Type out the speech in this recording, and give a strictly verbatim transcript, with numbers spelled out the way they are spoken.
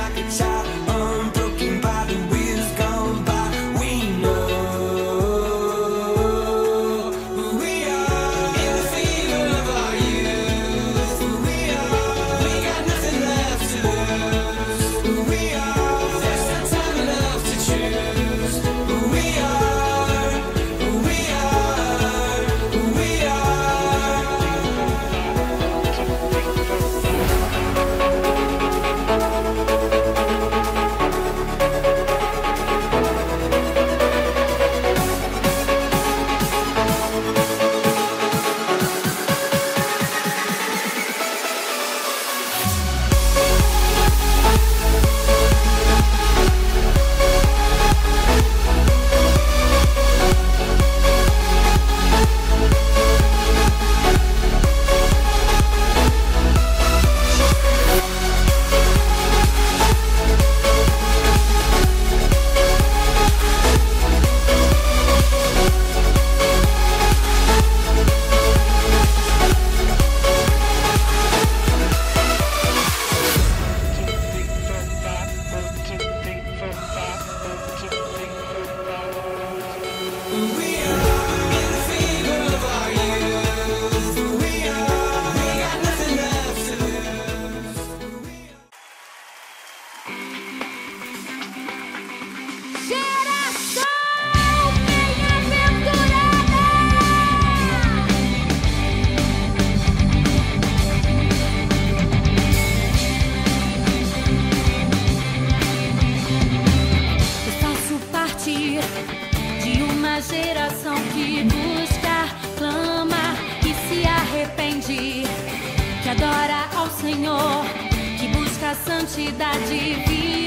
like a child, unbroken by the wheels gone by. We know who we are in the fever of our youth. Who we are, we got nothing left to lose. Who we are, there's no time enough to choose. Who we are, who we are, who we are. Geração que busca, clama e se arrepende, que adora ao Senhor, que busca a santidade.